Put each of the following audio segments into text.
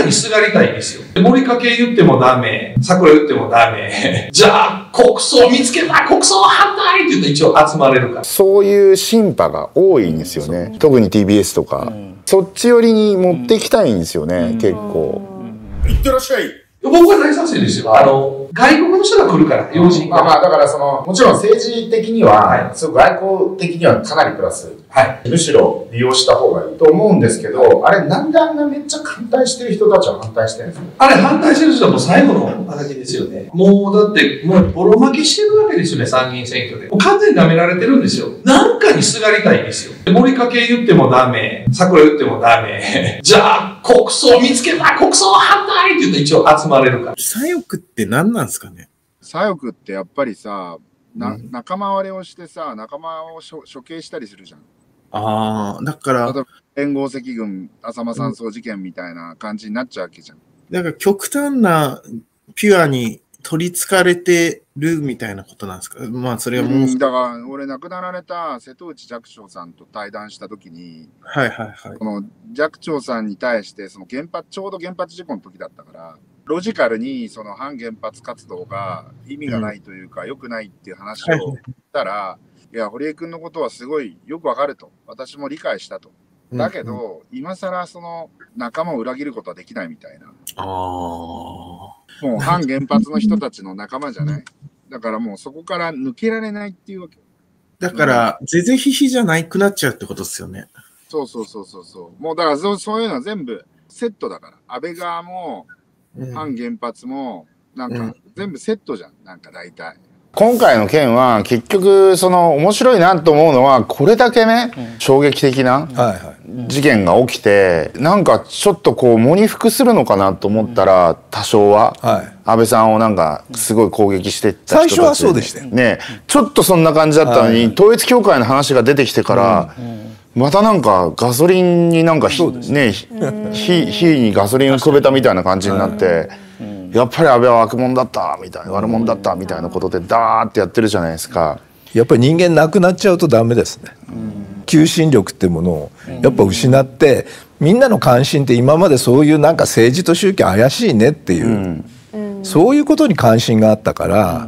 にすがりたいんですよ。森かけ言ってもダメ、桜言ってもダメ。じゃあ、国葬見つけた、国葬反対って言って一応集まれるから。 そういうシンパが多いんですよね。特に TBS とか。そっち寄りに持っていきたいんですよね、結構。 いってらっしゃい。 僕は大賛成ですよ。外国の人が来るから、要人が。 だからもちろん政治的には、すごく外交的にはかなりプラス。むしろ利用した方がいいと思うんですけど、あれなんであんなめっちゃ反対してる人たちは反対してるんですか？ あれ反対してる人はもう最後のあれですよね。もうだって、もうボロ負けしてるわけですよね、参議院選挙で。もう完全に舐められてるんですよ。なんかにすがりたいんですよ。森かけ言ってもダメ、桜言ってもダメ。じゃあ、国葬見つけた、国葬反対って言って一応集まれるから。 左翼って何なんですかね？ 左翼ってやっぱりさ、仲間割れをしてさ、仲間を処刑したりするじゃん。 だから、 例えば連合赤軍、浅間山荘事件みたいな感じになっちゃうわけじゃん。 だから極端なピュアに取り憑かれてるみたいなことなんですか？まあそれはもう、 だから俺亡くなられた瀬戸内寂聴さんと対談した時に、この寂聴さんに対してそのちょうど原発事故の時だったから、ロジカルにその反原発活動が意味がないというか、良くないっていう話を言ったら、いや、堀江君のことはすごいよくわかると。私も理解したと。だけど、今更その仲間を裏切ることはできないみたいな。もう反原発の人たちの仲間じゃない。だからもうそこから抜けられないっていうわけ。 だから、是々非々じゃなくなっちゃうってことですよね。 そう。もうだからそういうのは全部セットだから。安倍側も、反原発も、なんか全部セットじゃん。なんか大体。 今回の件は結局面白いなと思うのは、これだけね、衝撃的な事件が起きて、なんかちょっとこう喪に服するのかなと思ったら、多少は安倍さんをなんかすごい攻撃してった人たち、 最初はそうでしたよね。ちょっとそんな感じだったのに、統一教会の話が出てきてから、またなんかガソリンになんか火にガソリンをくべたみたいな感じになって、やっぱり安倍は悪者だったみたいな、悪者だったみたいなことでダーってやってるじゃないですか。 やっぱり人間なくなっちゃうとダメですね。求心力ってものをやっぱ失って、みんなの関心って今までそういうなんか政治と宗教怪しいねっていう、そういうことに関心があったから、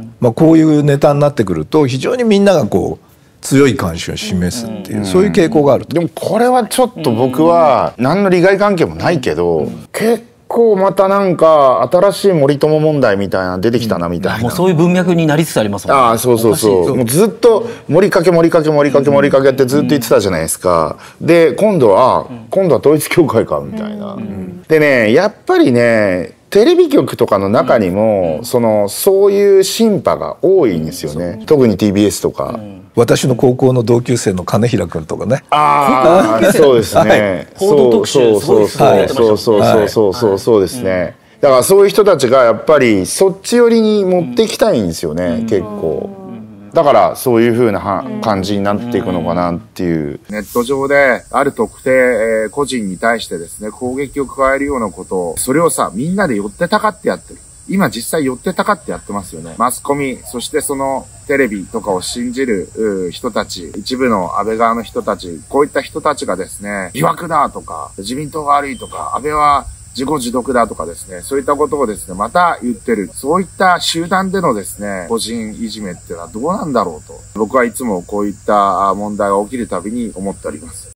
こういうネタになってくると非常にみんながこう強い関心を示すっていう、そういう傾向があると。 でもこれはちょっと僕は何の利害関係もないけど、結構またなんか新しい森友問題みたいな出てきたなみたいな、 もうそういう文脈になりつつありますもんね。 そう、もうずっと森かけってずっと言ってたじゃないですか。で今度は統一教会かみたいな。でね、やっぱりね、テレビ局とかの中にもそういうシンパが多いんですよね。特に TBS とか。 私の高校の同級生の金平君とかね。 そうですね。そうですね。だからそういう人たちがやっぱりそっち寄りに持っていきたいんですよね、結構。だからそういう風な感じになっていくのかなっていう。 ネット上である特定、個人に対してですね、攻撃を加えるようなことを、それをさ、みんなで寄ってたかってやってる。今実際寄ってたかってやってますよね。マスコミ、そしてテレビとかを信じる人たち、一部の安倍側の人たち、こういった人たちがですね、疑惑だとか、自民党が悪いとか、安倍は自業自得だとかですね、そういったことをですね、また言ってる。そういった集団でのですね、個人いじめっていうのはどうなんだろうと。僕はいつもこういった問題が起きるたびに思っております。